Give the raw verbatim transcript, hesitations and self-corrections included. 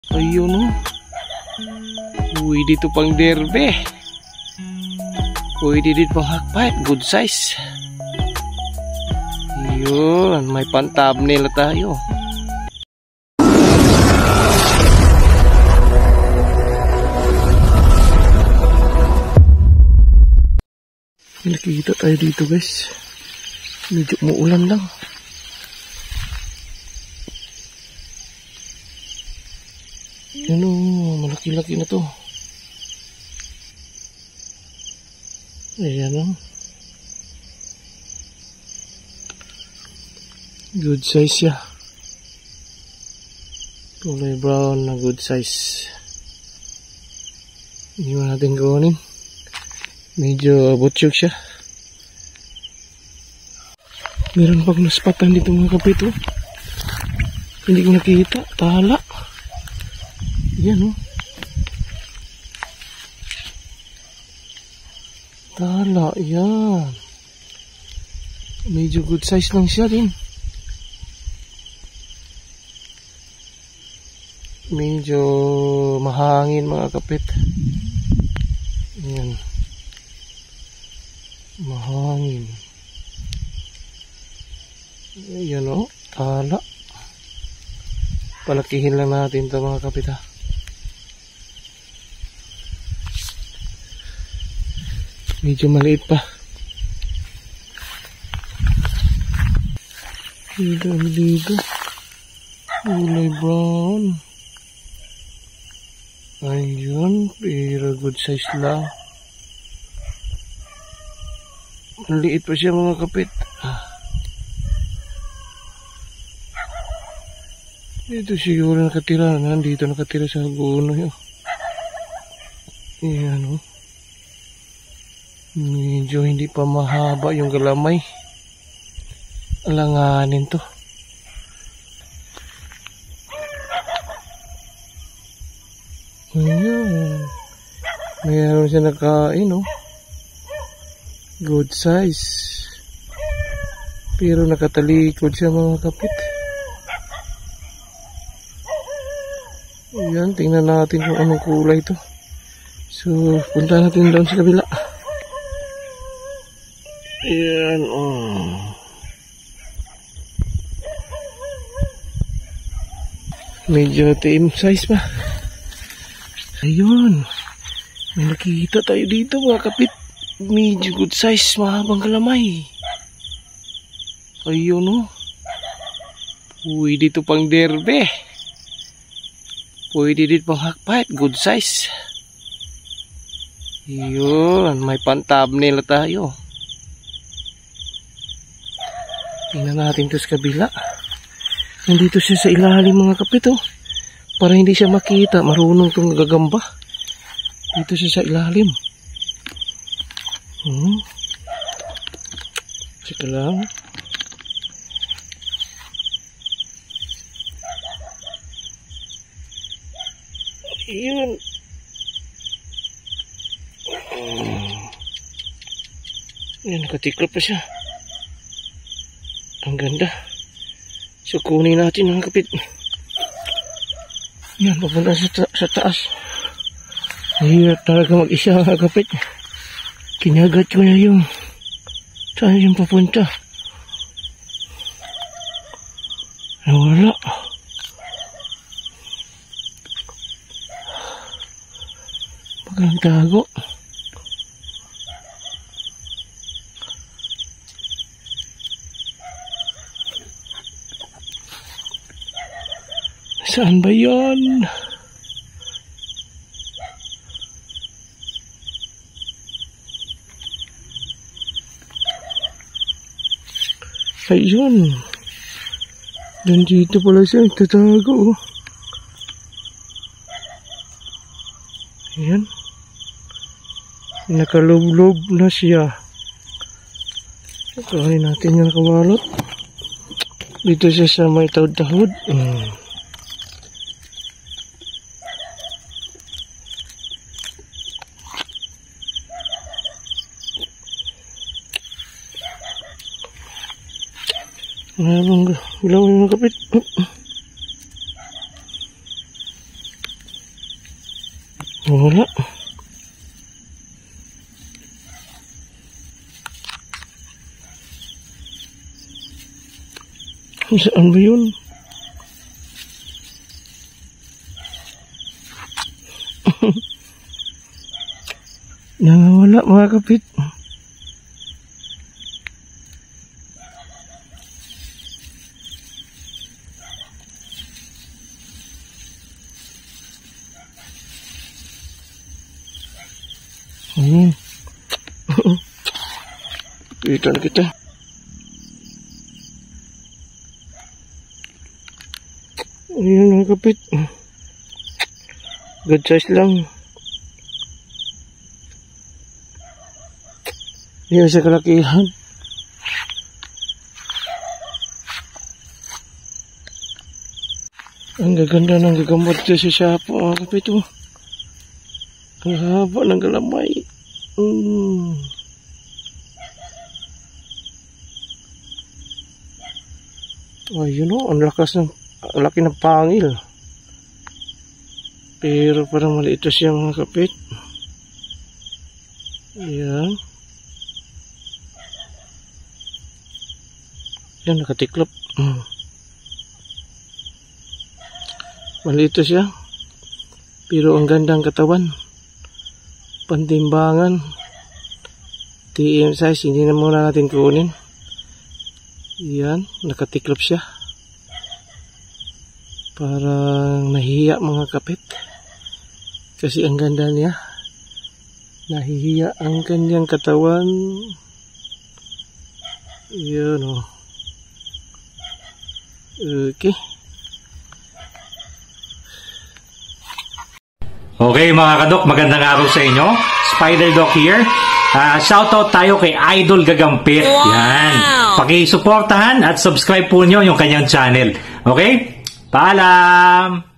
Ayun o. Uy, dito pang derbe. Uy, dito pang hakpat. Good size. Ayun, may pan-thumbnail tayo. Nakikita tayo dito guys. Medyo umuulan lang. Ano, malaki-laki na to. Ayan o. Good size siya. Kulay brown na good size. Hindi mo natin gawin. Medyo butsyog siya. Meron pag naspatan dito mga kapito. Hindi ko nakita. Tala. Yan o. Tala. Yan. Medyo good size lang siya din. Medyo mahangin mga kapit. Yan. Mahangin. Yan o. Tala. Palakihin lang natin ito mga kapit ha. Medyo maliit pa. Dito, dito. Kulay brown. Ayun, pero good size lang. Maliit pa siya mga kapit. Dito siguro nakatira. Nandito nakatira sa guno yun. Ayan o. Medyo hindi pa mahaba yung galamay. Alanganin to. Ayan. Mayroon siya nakain o. Good size. Pero nakatalikod siya mga kapit. Ayan, tingnan natin kung anong kulay ito. So, punta natin doon sa kabila. Ayan, oh. Medyo tame size pa. Ayun. May nakikita tayo dito mga kapit. Medyo good size, mahabang kalamay. Ayun o. Uy, dito pang derbe. Uy, dito pang hakpat. Good size. Ayun, may pan-thumbnail tayo. Tingnan natin ito sa kabila. Nandito siya sa ilalim mga kapit oh. Para hindi siya makita. Marunong itong gagamba. Dito siya sa ilalim. Hmm. Sika lang. Ayun. Hmm. Ayan, nakatiklop pa siya. Ang ganda. So kunin natin ang kapit. Yan, papunta sa, ta sa taas. Mahirap talaga mag-isa ang kapit. Kinagat ko na yung saan yung papunta. Nawala. Baka nagtago. Saan ba yun? Ayun. Dan dito pala siya nagtatago. Ayan. Nakalob-lob na siya. Kuhanin natin yung kabalot. Dito siya sa may tahod-tahod. Hmm. Mayroong ilaw yung kapit. Wala. Saan ba yun? Nangawala mga kapit. Hmm. Kita na kita. Ayan mga kapit. Good size lang. Hindi sa kalakihan. Ang gaganda ng gagamot ko sa Shapo mga kapit. Oh. Ang haba ng galamay. Mm. Ayun o, ang lakas ng, ang laki ng pangil. Pero parang maliit siya mga kapit. Ayan. Yan, nakatiklop. Mm. Maliit siya. Pero ang gandang katawan. Pantimbangan. T M size, hindi na muna natin kunin. Yan, nakatiklop siya. Parang nahihiya mga kapit. Kasi ang ganda niya. Nahihiya ang kanyang katawan. Yan o. Okay. Okay mga kadok, magandang araw sa inyo. Spider Doc here. Uh, shoutout tayo kay Idol Gagampit. Wow! Yan. Paki-suportahan at subscribe po nyo yung kanyang channel. Okay? Paalam!